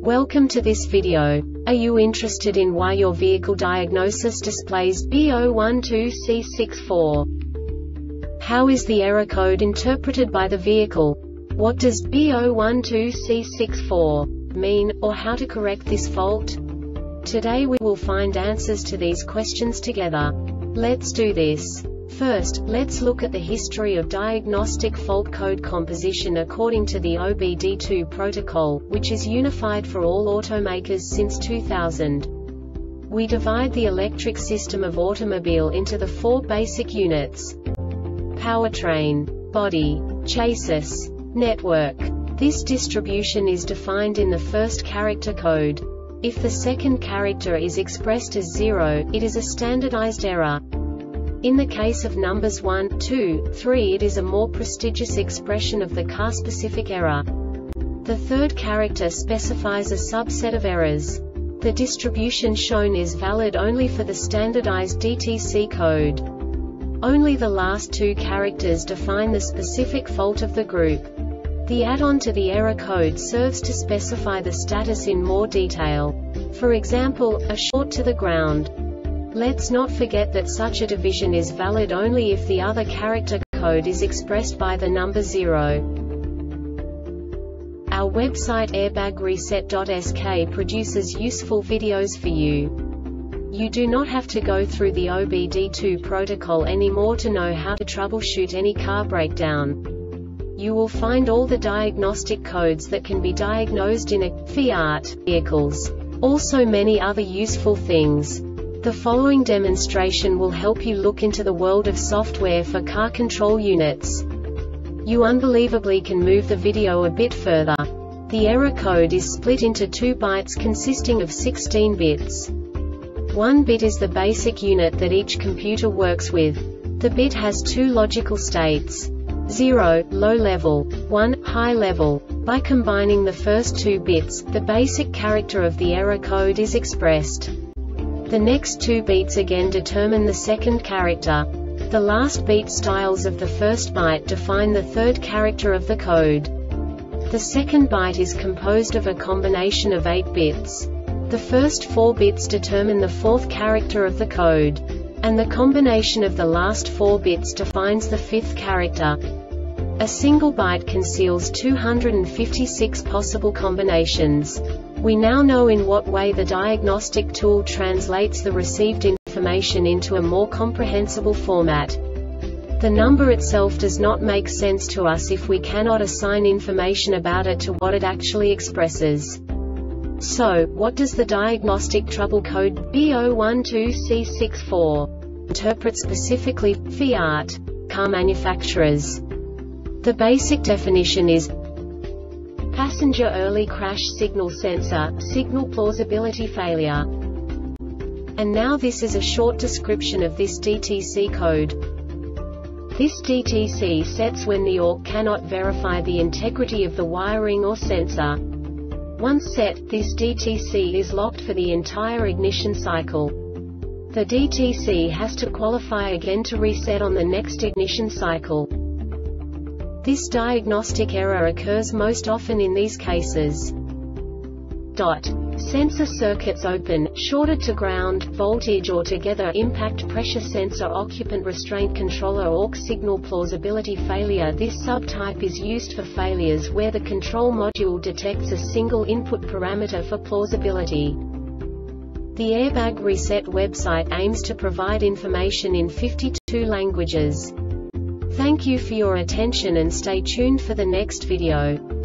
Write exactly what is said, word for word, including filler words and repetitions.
Welcome to this video. Are you interested in why your vehicle diagnosis displays B zero one two C six four? How is the error code interpreted by the vehicle? What does B zero one two C six four mean, or how to correct this fault? Today we will find answers to these questions together. Let's do this. First, let's look at the history of diagnostic fault code composition according to the O B D two protocol, which is unified for all automakers since two thousand. We divide the electric system of automobile into the four basic units: powertrain, body, chassis, network. This distribution is defined in the first character code. If the second character is expressed as zero, it is a standardized error. In the case of numbers one, two, three, it is a more prestigious expression of the car-specific error. The third character specifies a subset of errors. The distribution shown is valid only for the standardized D T C code. Only the last two characters define the specific fault of the group. The add-on to the error code serves to specify the status in more detail. For example, a short to the ground. Let's not forget that such a division is valid only if the other character code is expressed by the number zero. Our website airbag reset dot S K produces useful videos for you. You do not have to go through the O B D two protocol anymore to know how to troubleshoot any car breakdown. You will find all the diagnostic codes that can be diagnosed in a Fiat vehicles. Also many other useful things. The following demonstration will help you look into the world of software for car control units. You unbelievably can move the video a bit further. The error code is split into two bytes consisting of sixteen bits. One bit is the basic unit that each computer works with. The bit has two logical states: zero, low level, one, high level. By combining the first two bits, the basic character of the error code is expressed. The next two beats again determine the second character. The last beat styles of the first byte define the third character of the code. The second byte is composed of a combination of eight bits. The first four bits determine the fourth character of the code. And the combination of the last four bits defines the fifth character. A single byte conceals two hundred fifty-six possible combinations. We now know in what way the diagnostic tool translates the received information into a more comprehensible format. The number itself does not make sense to us if we cannot assign information about it to what it actually expresses. So, what does the diagnostic trouble code B zero one two C six four interpret specifically for Fiat car manufacturers? The basic definition is passenger early crash signal sensor, signal plausibility failure. And now this is a short description of this D T C code. This D T C sets when the O R C cannot verify the integrity of the wiring or sensor. Once set, this D T C is locked for the entire ignition cycle. The D T C has to qualify again to reset on the next ignition cycle. This diagnostic error occurs most often in these cases. Dot. Sensor circuits open, shorted to ground, voltage or together, impact pressure sensor, occupant restraint controller, O R C signal plausibility failure. This subtype is used for failures where the control module detects a single input parameter for plausibility. The Airbag Reset website aims to provide information in fifty-two languages. Thank you for your attention and stay tuned for the next video.